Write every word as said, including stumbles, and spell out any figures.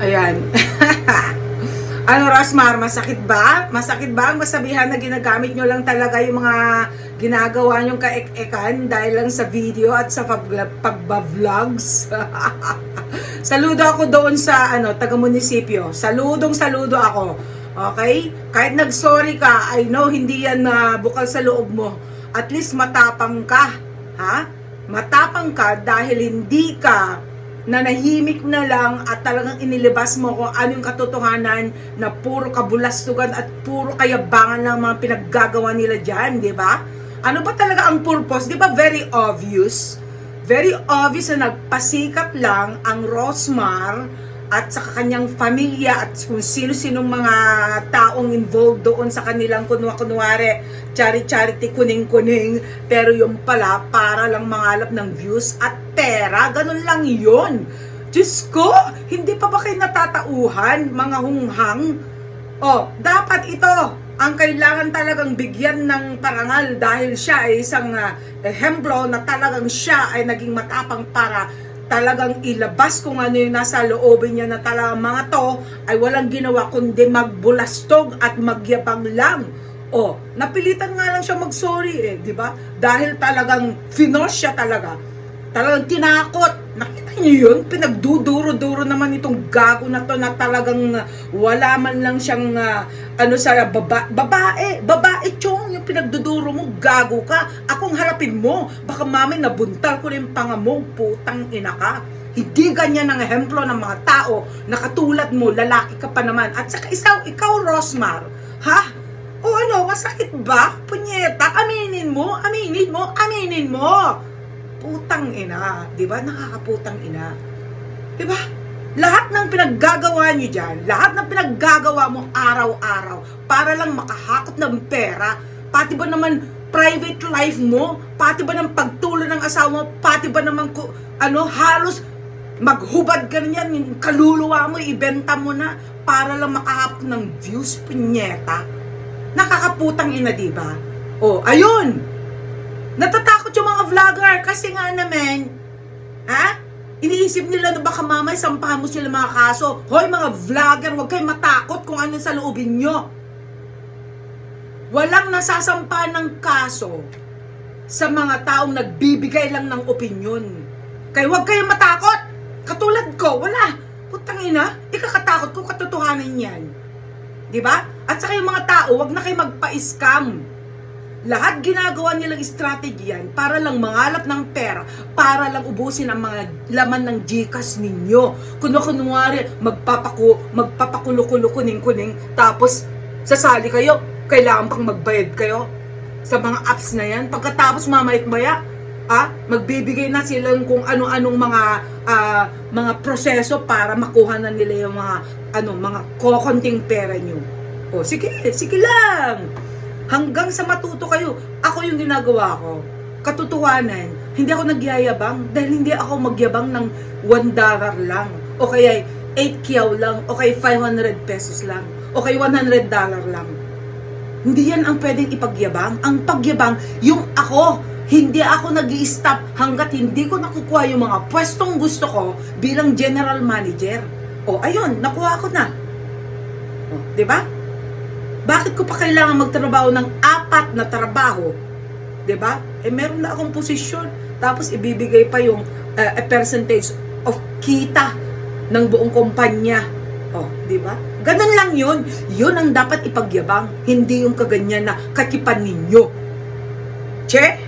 Ayan. Ano, Rosmar, masakit ba? Masakit ba ang masabihan na ginagamit nyo lang talaga yung mga ginagawa nyong kaek-ekan dahil lang sa video at sa pagba-vlogs? Saludo ako doon sa ano, taga-munisipyo. Saludong saludo ako. Okay? Kahit nag-sorry ka, I know hindi yan na uh, bukal sa loob mo. At least matapang ka. Ha? Matapang ka dahil hindi ka nanahimik na lang at talagang inilabas mo kung ano yung katotohanan na puro kabulastugan at puro kayabangan ng mga pinaggagawa nila dyan, di ba? Ano ba talaga ang purpose? Di ba very obvious? Very obvious na nagpasikat lang ang Rosmar at sa kanyang pamilya at kung sino-sinong mga taong involved doon sa kanilang kunwa-kunwari, charity-charity, kuning-kuning, pero yung pala para lang mangalap ng views at pera, ganun lang yun. Diyos ko, hindi pa ba kayo natatauhan, mga hunghang? O, dapat ito, ang kailangan talagang bigyan ng parangal dahil siya ay isang uh, ehemplo na talagang siya ay naging matapang para talagang ilabas kung ano yung nasa loobin niya na talagang mga to ay walang ginawa kundi magbulastog at magyabang lang. O, napilitan nga lang siya mag-sorry eh, di ba? Dahil talagang finos siya talaga. Talagang tinakot. Nakita niyo yun? Pinagduduro-duro naman itong gago na to na talagang uh, wala man lang siyang uh, ano sa baba, babae. Babae, chong, yung pinagduduro mo, gago ka. Akong harapin mo. Baka mami nabuntal ko na yung panga mo, putang ina ka. Hindi ganyan ang ehemplo ng mga tao na katulad mo, lalaki ka pa naman. At saka isaw, ikaw, Rosmar, ha? O ano, masakit ba? Punyeta, aminin mo, aminin mo, aminin mo. Putang ina, di ba? Nakakaputang ina. Di ba? Lahat ng pinaggagawa niyo dyan, lahat ng pinaggagawa mo araw-araw para lang makahakot ng pera, pati ba naman private life mo, pati ba ng pagtulo ng asawa mo, pati ba naman ano, halos maghubad ka na yan, yung kaluluwa mo, ibenta mo na para lang makahakot ng views, punyeta. Nakakaputang ina, di ba? O, ayun! Natatakot yung mga vlogger kasi nga naman, ha? Iniisip nila na baka mamay sampahan mo sila mga kaso. Hoy mga vlogger, huwag kayong matakot kung ano sa loobin nyo. Walang nasasampahan ng kaso sa mga taong nagbibigay lang ng opinyon. Kaya huwag kayong matakot. Katulad ko, wala. Putang ina, ikakatakot ko katotohanan yan. Diba? At saka yung mga tao, huwag na kayo magpa-scam. Lahat ginagawa nilang strategy yan para lang mangalap ng pera, para lang ubusin ang mga laman ng Gcash ninyo. Kuno-kunwari, magpapaku, magpapakulo-kulo kuning-kuning, tapos sasali kayo, kailangan pang magbayad kayo sa mga apps na yan. Pagkatapos mamait-maya, ah, magbibigay na sila kung ano-anong mga uh, mga proseso para makuha na nila yung mga ano, mga kokonting pera nyo. O, sige, sige lang. Hanggang sa matuto kayo. Ako yung ginagawa ko. Katotohanan, hindi ako nagyayabang dahil hindi ako magyabang ng one dollar lang. O kaya eight kyaw lang. O kaya five hundred pesos lang. O kaya one hundred dollar lang. Hindi yan ang pwedeng ipagyabang. Ang pagyabang, yung ako, hindi ako nag-i-stop hanggat hindi ko nakukuha yung mga pwestong gusto ko bilang general manager. O ayun, nakuha ko na. O, diba? Bakit ko pa kailangan magtrabaho ng apat na trabaho? Diba? Eh, meron na akong posisyon. Tapos, ibibigay pa yung uh, a percentage of kita ng buong kumpanya. Oh, diba? Ganun lang yun. Yun ang dapat ipagyabang. Hindi yung kaganyan na katipan ninyo. Che?